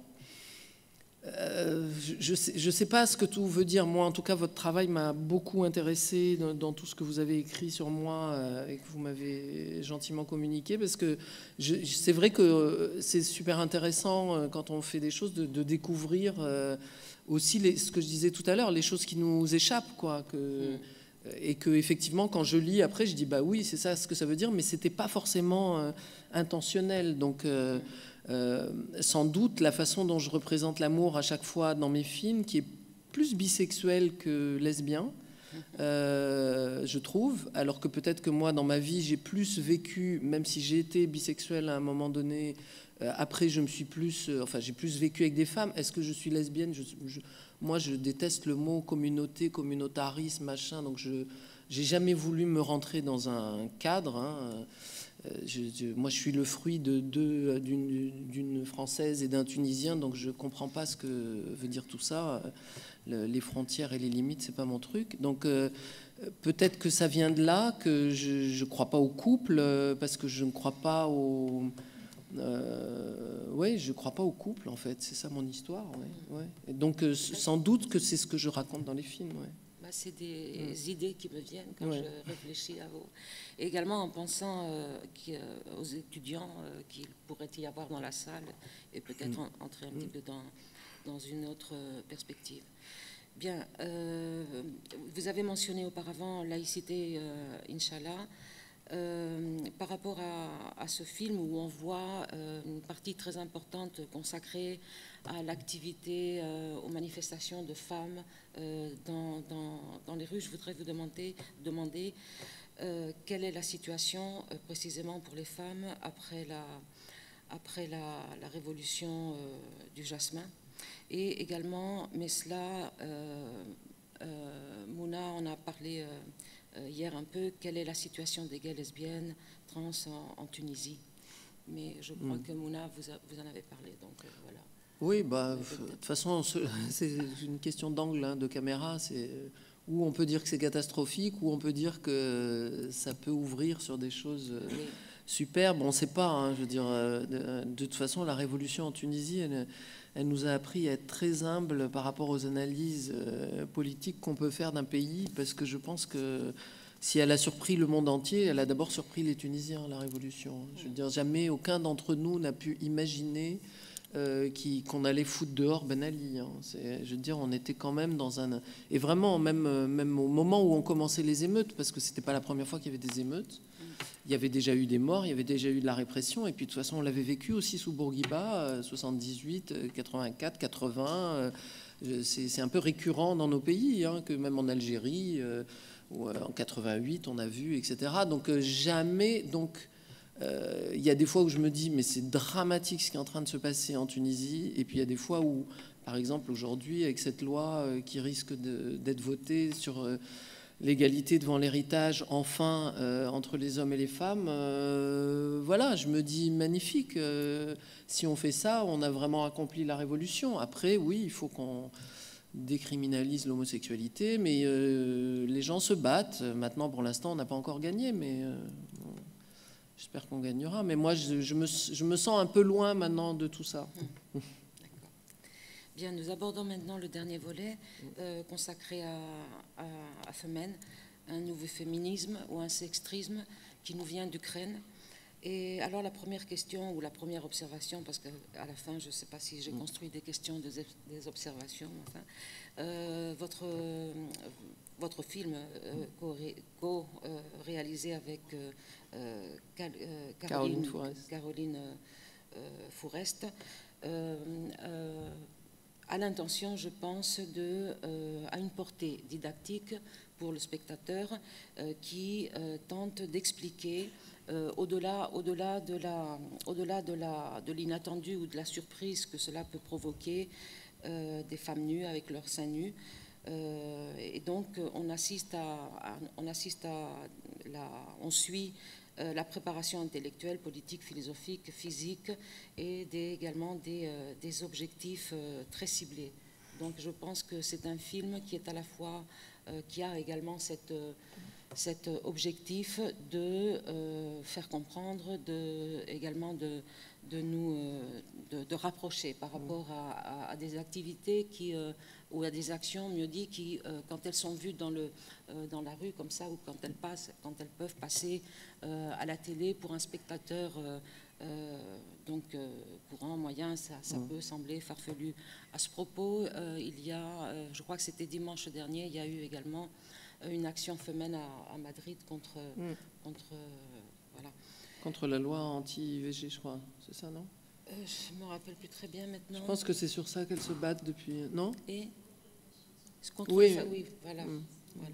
euh, je ne sais, je sais pas ce que tout veut dire. Moi, en tout cas, votre travail m'a beaucoup intéressé dans, dans tout ce que vous avez écrit sur moi euh, et que vous m'avez gentiment communiqué, parce que c'est vrai que c'est super intéressant euh, quand on fait des choses de, de découvrir euh, aussi les, ce que je disais tout à l'heure, les choses qui nous échappent, quoi. Que, mmh. Et que effectivement, quand je lis après, je dis bah oui, c'est ça ce que ça veut dire, mais c'était pas forcément euh, intentionnel. Donc euh, Euh, sans doute la façon dont je représente l'amour à chaque fois dans mes films, qui est plus bisexuel que lesbien, euh, je trouve, alors que peut-être que moi dans ma vie j'ai plus vécu, même si j'ai été bisexuel à un moment donné, euh, après je me suis plus, euh, enfin j'ai plus vécu avec des femmes. Est-ce que je suis lesbienne? je, je, Moi je déteste le mot communauté, communautarisme, machin, donc je j'ai jamais voulu me rentrer dans un cadre, hein. Je, je, moi, je suis le fruit de deux, d'une Française et d'un Tunisien, donc je comprends pas ce que veut dire tout ça. Le, les frontières et les limites, c'est pas mon truc. Donc euh, peut-être que ça vient de là, que je ne crois pas au couple, parce que je ne crois pas au... Euh, ouais, je crois pas au couple, en fait. C'est ça mon histoire. Ouais, ouais. Et donc euh, sans doute que c'est ce que je raconte dans les films. Ouais. C'est des mmh. idées qui me viennent quand ouais. je réfléchis à vous. Et également en pensant euh, aux étudiants euh, qu'il pourrait y avoir dans la salle, et peut-être mmh. entrer un mmh. petit peu dans, dans une autre perspective. Bien, euh, vous avez mentionné auparavant laïcité, euh, Inch'Allah. Euh, par rapport à, à ce film où on voit euh, une partie très importante consacrée à l'activité, euh, aux manifestations de femmes euh, dans, dans, dans les rues, je voudrais vous demander, demander euh, quelle est la situation euh, précisément pour les femmes après la, après la, la révolution euh, du jasmin. Et également, mais cela, euh, euh, Mouna en a parlé euh, hier un peu, quelle est la situation des gays, lesbiennes, trans en, en Tunisie. Mais je crois mm. que Mouna, vous, a, vous en avez parlé, donc euh, voilà. Oui, bah, de toute façon, c'est une question d'angle, hein, de caméra. C'est où on peut dire que c'est catastrophique, ou on peut dire que ça peut ouvrir sur des choses oui. superbes. On ne sait pas, hein, je veux dire, de, de toute façon, la révolution en Tunisie, elle, elle nous a appris à être très humbles par rapport aux analyses euh, politiques qu'on peut faire d'un pays, parce que je pense que si elle a surpris le monde entier, elle a d'abord surpris les Tunisiens, la révolution. Je veux dire, jamais aucun d'entre nous n'a pu imaginer euh, qu'on allait foutre dehors Ben Ali. Hein. Je veux dire, on était quand même dans un... Et vraiment, même, même au moment où on commençait les émeutes, parce que c'était pas la première fois qu'il y avait des émeutes, il y avait déjà eu des morts, il y avait déjà eu de la répression, et puis de toute façon, on l'avait vécu aussi sous Bourguiba, soixante-dix-huit, quatre-vingt-quatre, quatre-vingts. C'est un peu récurrent dans nos pays, hein, que même en Algérie, euh, ou en quatre-vingt-huit, on a vu, et cetera. Donc euh, jamais... Donc, euh, il y a des fois où je me dis, mais c'est dramatique ce qui est en train de se passer en Tunisie, et puis il y a des fois où, par exemple, aujourd'hui, avec cette loi euh, qui risque d'être votée sur... Euh, l'égalité devant l'héritage, enfin, euh, entre les hommes et les femmes, euh, voilà, je me dis magnifique. Euh, si on fait ça, on a vraiment accompli la révolution. Après, oui, il faut qu'on décriminalise l'homosexualité, mais euh, les gens se battent. Maintenant, pour l'instant, on n'a pas encore gagné, mais euh, bon, j'espère qu'on gagnera. Mais moi, je, je, me, je me sens un peu loin maintenant de tout ça. Mmh. Bien, nous abordons maintenant le dernier volet euh, consacré à, à, à Femmes, un nouveau féminisme ou un sextrisme. qui nous vient d'Ukraine. Et alors la première question ou la première observation, parce qu'à la fin je ne sais pas si j'ai construit des questions, des, des observations, enfin, euh, votre, euh, votre film euh, co-réalisé co, euh, avec euh, Cal, euh, Caroline, Caroline Fourest, Caroline, euh, Fourest euh, euh, a l'intention, je pense, de, euh, à une portée didactique pour le spectateur euh, qui euh, tente d'expliquer Euh, au-delà, au-delà de la, au-delà de la, de l'inattendu ou de la surprise que cela peut provoquer euh, des femmes nues avec leurs seins nus. Euh, et donc, on assiste à, à on assiste à la, on suit euh, la préparation intellectuelle, politique, philosophique, physique et des, également des, euh, des objectifs euh, très ciblés. Donc, je pense que c'est un film qui est à la fois, euh, qui a également cette euh, cet objectif de euh, faire comprendre, de, également de, de nous euh, de, de rapprocher par rapport à, à, à des activités qui, euh, ou à des actions, mieux dit, qui, euh, quand elles sont vues dans, le, euh, dans la rue comme ça, ou quand elles, passent, quand elles peuvent passer euh, à la télé pour un spectateur, euh, euh, donc euh, courant, moyen, ça, ça mmh. peut sembler farfelu. À ce propos, euh, il y a, euh, je crois que c'était dimanche dernier, il y a eu également une action femelle à, à Madrid contre, mm. contre, euh, voilà. contre la loi anti-I V G, je crois. C'est ça, non? euh, Je ne me rappelle plus très bien maintenant. Je pense que c'est sur ça qu'elles se battent depuis... Non? Et contre oui. Les... oui, voilà. Mm. voilà.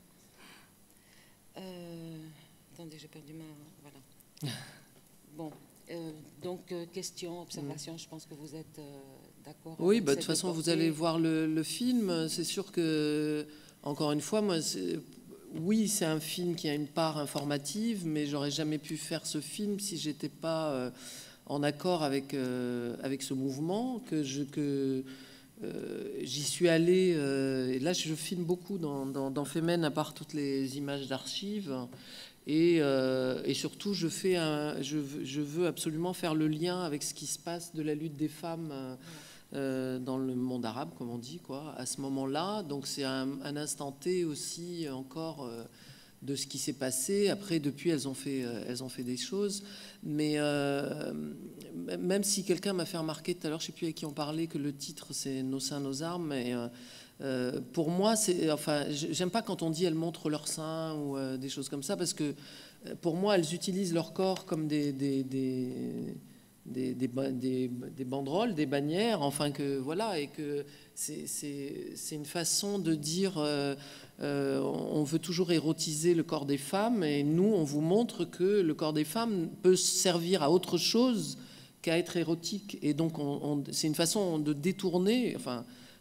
Euh, attendez, j'ai perdu ma... Voilà. Bon, euh, donc, euh, question, observation, mm. je pense que vous êtes euh, d'accord. Oui, bah, de toute façon, vous allez voir le, le film. C'est sûr que... Encore une fois, moi, oui, c'est un film qui a une part informative, mais j'aurais jamais pu faire ce film si j'étais pas euh, en accord avec euh, avec ce mouvement, que je que euh, j'y suis allée. Euh, et là, je filme beaucoup dans dans, dans Femen, à part toutes les images d'archives, et, euh, et surtout, je fais un, je, je veux absolument faire le lien avec ce qui se passe de la lutte des femmes. Euh, Euh, dans le monde arabe, comme on dit, quoi, à ce moment-là. Donc c'est un, un instant T aussi encore euh, de ce qui s'est passé. Après, depuis, elles ont fait, euh, elles ont fait des choses. Mais euh, même si quelqu'un m'a fait remarquer tout à l'heure, je ne sais plus avec qui on parlait, que le titre c'est Nos seins, nos armes. Et, euh, euh, pour moi, c'est, enfin, j'aime pas quand on dit elles montrent leurs seins ou euh, des choses comme ça, parce que pour moi, elles utilisent leur corps comme des, des, des Des, des, des, des banderoles, des bannières, enfin que voilà, et que c'est une façon de dire euh, euh, on veut toujours érotiser le corps des femmes, et nous on vous montre que le corps des femmes peut servir à autre chose qu'à être érotique, et donc on, on, c'est une façon de détourner, enfin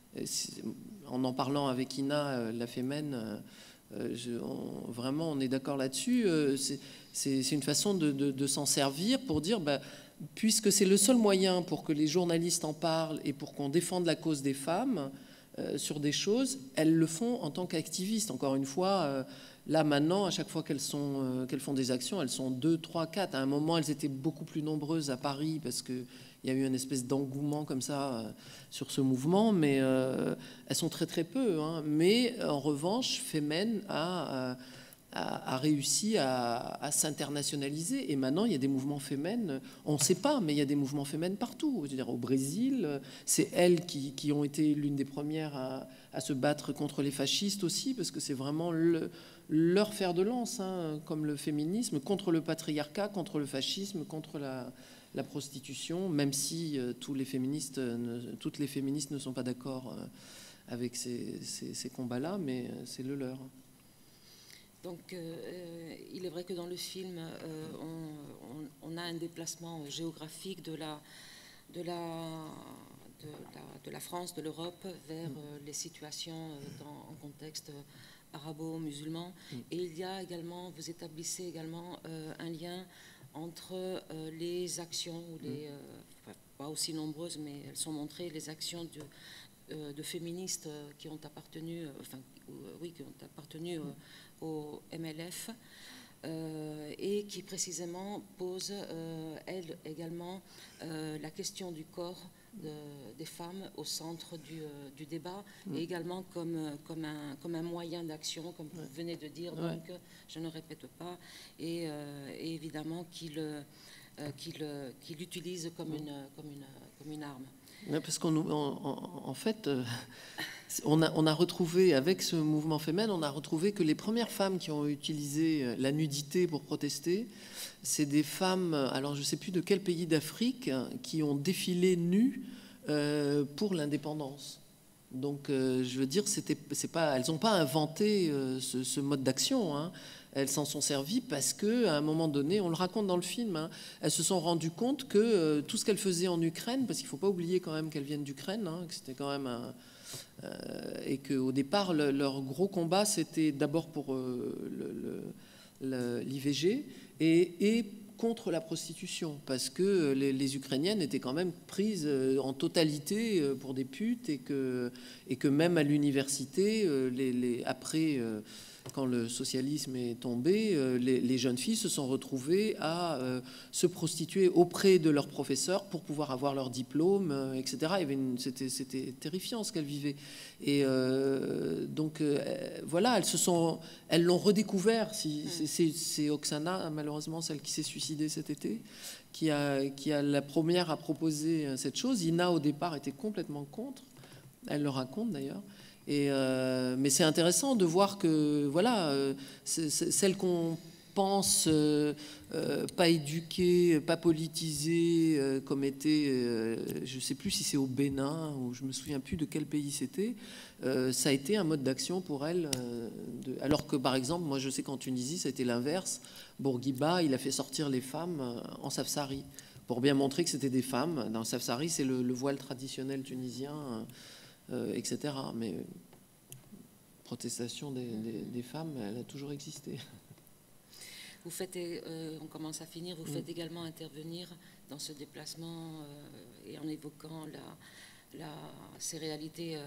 en en parlant avec Ina la Femen, euh, je, on, vraiment on est d'accord là-dessus, euh, c'est une façon de, de, de s'en servir pour dire bah, puisque c'est le seul moyen pour que les journalistes en parlent et pour qu'on défende la cause des femmes euh, sur des choses, elles le font en tant qu'activistes. Encore une fois, euh, là maintenant, à chaque fois qu'elles sont, euh, qu'elles font des actions, elles sont deux, trois, quatre. À un moment, elles étaient beaucoup plus nombreuses à Paris parce qu'il y a eu une espèce d'engouement comme ça euh, sur ce mouvement, mais euh, elles sont très très peu. Hein. Mais en revanche, Femen a... Euh, a réussi à, à s'internationaliser. Et maintenant, il y a des mouvements féminins. On ne sait pas, mais il y a des mouvements féminins partout. Je veux dire, au Brésil, c'est elles qui, qui ont été l'une des premières à, à se battre contre les fascistes aussi, parce que c'est vraiment le, leur fer de lance, hein, comme le féminisme, contre le patriarcat, contre le fascisme, contre la, la prostitution, même si euh, tous les féministes, ne, toutes les féministes ne sont pas d'accord euh, avec ces, ces, ces combats-là, mais c'est le leur. Donc, euh, il est vrai que dans le film, euh, on, on, on a un déplacement géographique de la, de la, de la, de la France, de l'Europe, vers euh, les situations euh, dans, en contexte arabo-musulman. Et il y a également, vous établissez également euh, un lien entre euh, les actions, ou les, euh, enfin, pas aussi nombreuses, mais elles sont montrées, les actions de, euh, de féministes qui ont appartenu, euh, enfin, euh, oui, qui ont appartenu euh, au M L F, euh, et qui précisément pose, euh, elle également, euh, la question du corps de, des femmes au centre du, euh, du débat, mmh. et également comme, comme, un, comme un moyen d'action, comme vous venez de dire, donc ouais. je ne répète pas, et, euh, et évidemment qu'il euh, qu'il qu'il l'utilise comme, mmh. une, comme, une, comme une arme. Ouais, parce qu'en en, en fait, euh, on, a, on a retrouvé, avec ce mouvement Femen, on a retrouvé que les premières femmes qui ont utilisé la nudité pour protester, c'est des femmes, alors je ne sais plus de quel pays d'Afrique, qui ont défilé nues euh, pour l'indépendance. Donc, euh, je veux dire, c'était, c'est pas, elles n'ont pas inventé euh, ce, ce mode d'action, hein. Elles s'en sont servies parce qu'à un moment donné, on le raconte dans le film, hein, elles se sont rendues compte que euh, tout ce qu'elles faisaient en Ukraine, parce qu'il ne faut pas oublier quand même qu'elles viennent d'Ukraine, hein, que c'était quand même un, euh, et qu'au départ, le, leur gros combat, c'était d'abord pour euh, l'I V G et, et contre la prostitution, parce que les, les Ukrainiennes étaient quand même prises en totalité pour des putes, et que, et que même à l'université, les, les, après, quand le socialisme est tombé, les, les jeunes filles se sont retrouvées à se prostituer auprès de leurs professeurs pour pouvoir avoir leur diplôme, et cetera. C'était, c'était terrifiant ce qu'elles vivaient. Et euh, donc, euh, voilà, elles se sont, elles l'ont redécouvert. Si, c'est, c'est Oksana, malheureusement, celle qui s'est suicidée cet été, qui a, qui a la première à proposer cette chose. Ina, au départ, était complètement contre. Elle le raconte d'ailleurs. Et euh, mais c'est intéressant de voir que, voilà, euh, c'est, c'est celle qu'on pense euh, euh, pas éduquée, pas politisée, euh, comme était, euh, je ne sais plus si c'est au Bénin, ou je me souviens plus de quel pays c'était, euh, ça a été un mode d'action pour elle. Euh, de, alors que, par exemple, moi je sais qu'en Tunisie, ça a été l'inverse. Bourguiba, il a fait sortir les femmes en safsari, pour bien montrer que c'était des femmes. Dans le safsari, c'est le, le voile traditionnel tunisien, euh, et cetera. Mais protestation des, des, des femmes, elle a toujours existé. Vous faites, euh, on commence à finir, vous faites également intervenir dans ce déplacement euh, et en évoquant la, la, ces réalités euh,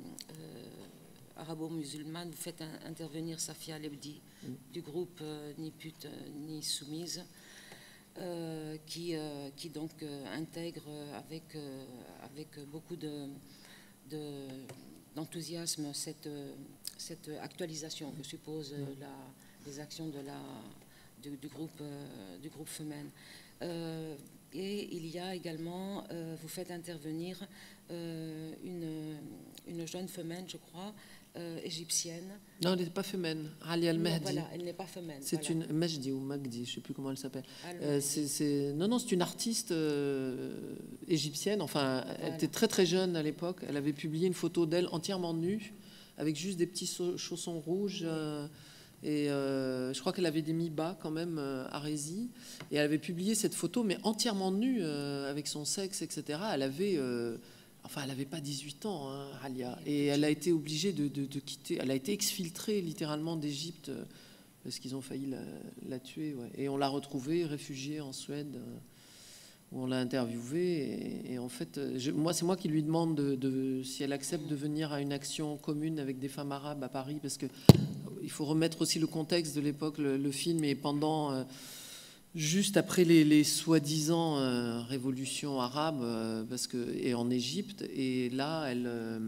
euh, arabo-musulmanes, vous faites un, intervenir Safia Lebdi mm. du groupe euh, Ni pute ni soumise, euh, qui, euh, qui donc euh, intègre avec, euh, avec beaucoup de, de, d'enthousiasme cette, cette actualisation que suppose mm. la, les actions de la Du, du, groupe, euh, du groupe Femen. Euh, et il y a également, euh, vous faites intervenir euh, une, une jeune Femen, je crois, euh, égyptienne. Non, elle n'est pas Femen, Ali Al-Mahdi. Voilà, elle n'est pas Femen. C'est voilà. une Majdi ou Magdi, je ne sais plus comment elle s'appelle. Euh, c'est, c'est, non, non, c'est une artiste euh, égyptienne. Enfin, voilà. Elle était très très jeune à l'époque. Elle avait publié une photo d'elle entièrement nue, avec juste des petits chaussons rouges. Euh, Et euh, je crois qu'elle avait des mi-bas quand même euh, à Rézy. Et elle avait publié cette photo, mais entièrement nue, euh, avec son sexe, et cetera. Elle avait, euh, enfin, elle n'avait pas dix-huit ans, hein, Alia. Et elle a été obligée de, de, de quitter. Elle a été exfiltrée littéralement d'Égypte euh, parce qu'ils ont failli la, la tuer. Ouais. Et on l'a retrouvée réfugiée en Suède, euh, où on l'a interviewée. Et, et en fait, je, moi, c'est moi qui lui demande de, de, si elle accepte de venir à une action commune avec des femmes arabes à Paris, parce que il faut remettre aussi le contexte de l'époque. Le, le film est pendant, euh, juste après les, les soi-disant euh, révolutions arabes, euh, parce que, et en Égypte. Et là, elle, euh,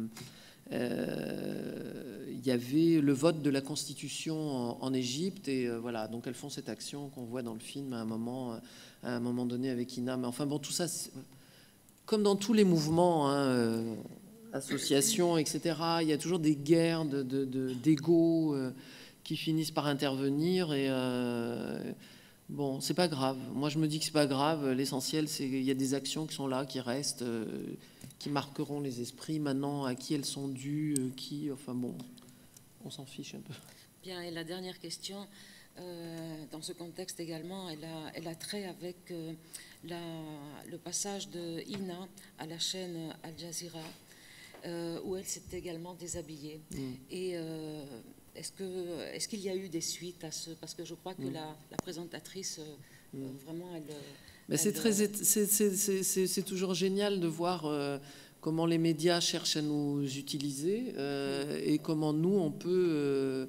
euh, il y avait le vote de la Constitution en, en Égypte. Et euh, voilà, donc elles font cette action qu'on voit dans le film à un moment, à un moment donné avec Ina. Mais enfin bon, tout ça, comme dans tous les mouvements, hein, euh, associations, et cetera. Il y a toujours des guerres de, de, de, d'ego euh, qui finissent par intervenir. Et euh, bon, c'est pas grave. Moi, je me dis que c'est pas grave. L'essentiel, c'est qu'il y a des actions qui sont là, qui restent, euh, qui marqueront les esprits. Maintenant, à qui elles sont dues, euh, qui... Enfin bon, on s'en fiche un peu. Bien, et la dernière question, euh, dans ce contexte également, elle a, elle a trait avec euh, la, le passage de Ina à la chaîne Al Jazeera, Euh, où elle s'est également déshabillée. Mm. Et euh, est-ce que, est-ce qu'il y a eu des suites à ce... Parce que je crois que mm. la, la présentatrice, euh, mm. vraiment, elle... Mais elle c'est, très, c'est, c'est, c'est, c'est toujours génial de voir euh, comment les médias cherchent à nous utiliser euh, mm. et comment nous, on peut... Euh,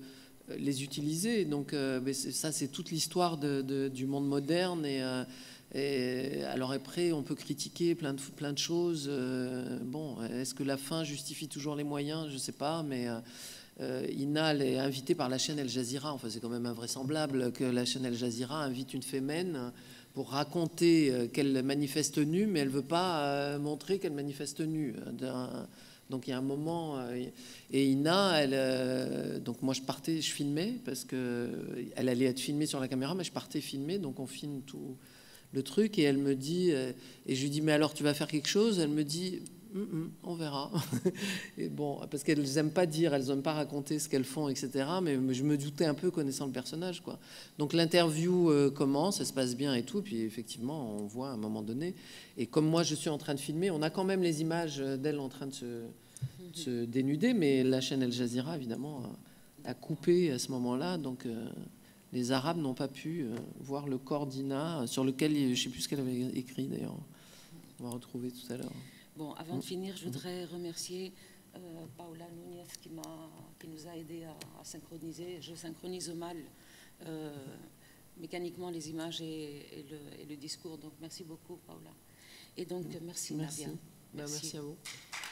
les utiliser. Donc euh, mais ça, c'est toute l'histoire de, de, du monde moderne. Et, euh, et alors après, on peut critiquer plein de, plein de choses. Euh, bon, est-ce que la fin justifie toujours les moyens? Je ne sais pas, mais euh, Inal est invitée par la chaîne Al Jazeera. Enfin, c'est quand même invraisemblable que la chaîne Al Jazeera invite une fémène pour raconter qu'elle manifeste nue, mais elle ne veut pas montrer qu'elle manifeste nue. Donc il y a un moment, et Ina, elle, donc moi je partais, je filmais parce que elle allait être filmée sur la caméra, mais je partais filmer, donc on filme tout le truc, et elle me dit, et je lui dis mais alors tu vas faire quelque chose? Elle me dit mm -mm, on verra. Et bon, parce qu'elles n'aiment pas dire, elles n'aiment pas raconter ce qu'elles font, et cetera. Mais je me doutais un peu connaissant le personnage, quoi. Donc l'interview euh, commence, ça se passe bien et tout, puis effectivement on voit à un moment donné. Et comme moi je suis en train de filmer, on a quand même les images d'elle en train de se, de se dénuder, mais la chaîne Al Jazeera évidemment a, a coupé à ce moment-là, donc euh, les Arabes n'ont pas pu euh, voir le corps d'Ina, sur lequel je ne sais plus ce qu'elle avait écrit d'ailleurs. On va retrouver tout à l'heure. Bon, avant de finir, je voudrais remercier euh, Paula Núñez qui, qui nous a aidés à, à synchroniser. Je synchronise mal euh, mécaniquement les images et, et, le, et le discours. Donc, merci beaucoup, Paula. Et donc, merci, merci. Merci. Nadia. Merci. Ben, merci à vous.